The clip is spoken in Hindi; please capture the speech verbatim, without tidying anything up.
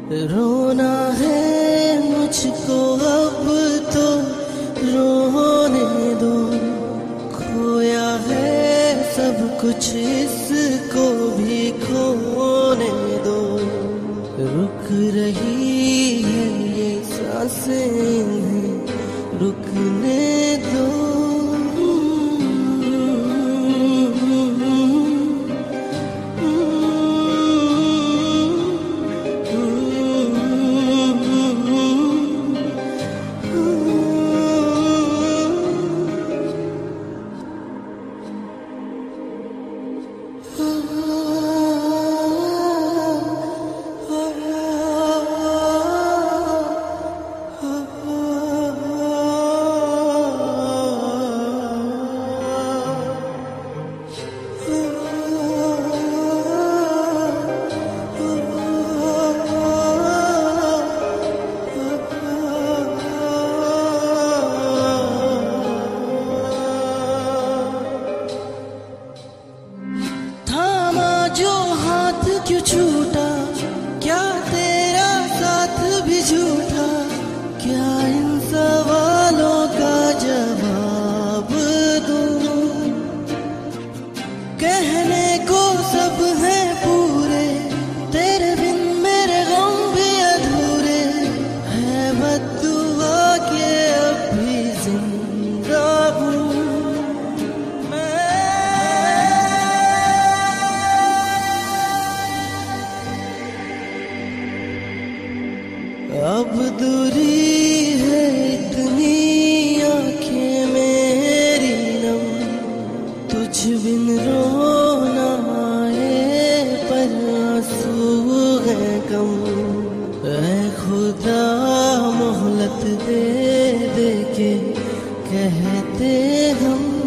रोना है मुझको अब तो रोने दो, खोया है सब कुछ इसको भी खोने दो। रुक रही है ये सांसें रुकने दो। जो हाथ क्यों छूटा, क्या तेरा साथ भी झूठा, क्या इन सवालों का जवाब दूं। कहने को सब है पूरे, तेरे बिन मेरे गम भी अधूरे, है बद्दुआ के अब भी जिंदा हूँ। अब दूरी है इतनी आंखें मेरी नम, तुझ बिन रोना आए पर आंसू है कम। ऐ खुदा मोहलत दे दे के कहते हम